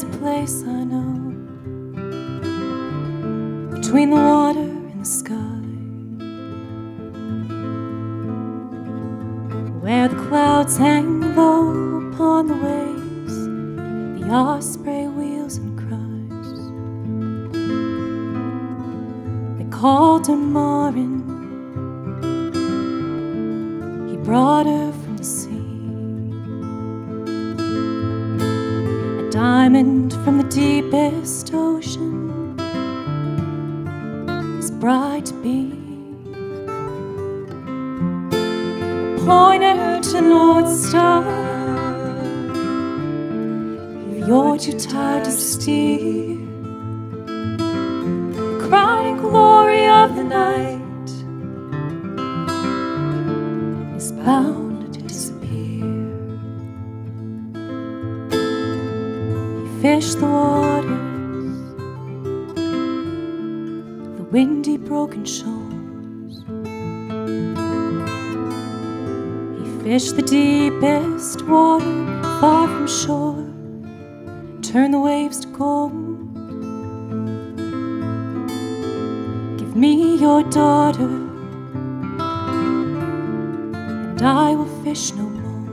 a place I know, between the water and the sky, where the clouds hang low upon the waves, the osprey wheels and cries. They called her Marin, he brought her from the sea, a diamond from the deepest ocean, his bride to be, a pointer to North Star. If you're too tired to steer, the crowning glory of the night is bound to disappear. You fish the waters, the windy broken shores. You fish the deepest water far from shore, turn the waves to gold. Give me your daughter, and I will fish no more.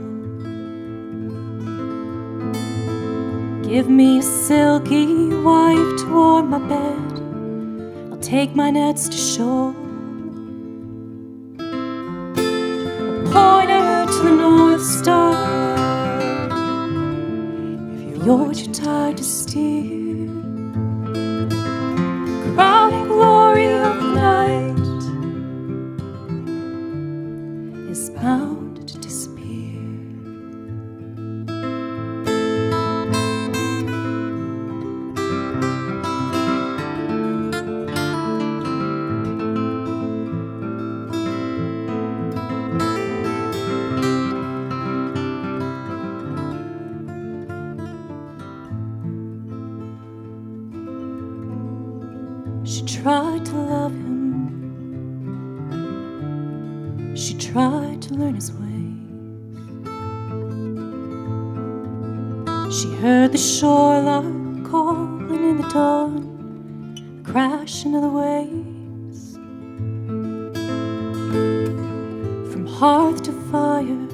Give me a silky wife to warm my bed, I'll take my nets to shore. I'll point her to the North Star. If you're too tired to steer, the crowning glory of the night is bound to disappear. She tried to love him, she tried to learn his ways. She heard the shoreline calling in the dawn, the crashing of the waves. From hearth to fire,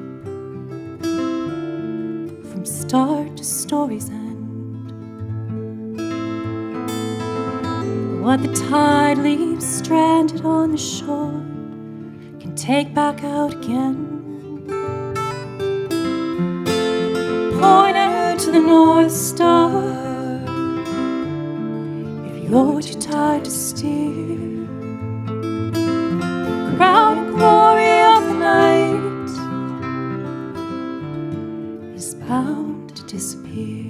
from start to story's end, what the tide leaves stranded on the shore can take back out again. Point her to the North Star. If you're too tired to steer, the crowning glory of the night is bound to disappear.